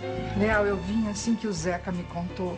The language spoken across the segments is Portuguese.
Leal, eu vim assim que o Zeca me contou.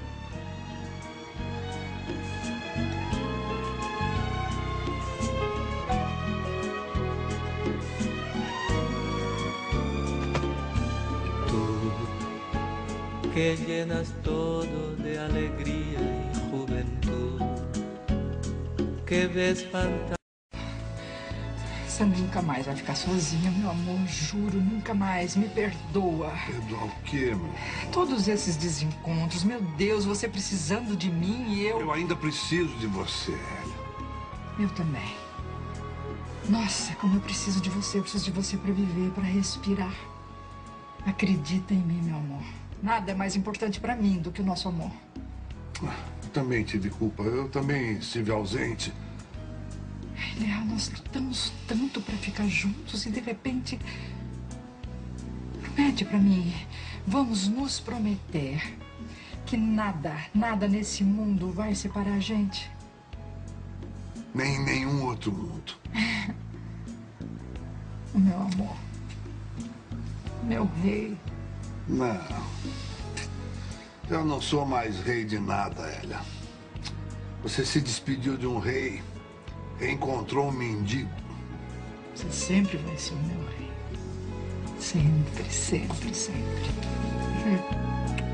Que llenas todo de alegría y juventud, que ves fantasmas. Você nunca mais vai ficar sozinha, meu amor, juro, nunca mais. Me perdoa. Perdoar o quê, meu? Todos esses desencontros, meu Deus, você precisando de mim e eu... Eu ainda preciso de você, Hélia. Eu também. Nossa, como eu preciso de você. Eu preciso de você para viver, para respirar. Acredita em mim, meu amor. Nada é mais importante para mim do que o nosso amor. Eu também tive culpa. Eu também estive ausente. Leal, nós lutamos tanto para ficar juntos e de repente... Promete para mim. Vamos nos prometer que nada nesse mundo vai separar a gente. Nem em nenhum outro mundo. Meu amor. Meu rei. Não. Eu não sou mais rei de nada, Hélia. Você se despediu de um rei e encontrou um mendigo. Você sempre vai ser o meu rei. Sempre, sempre, sempre.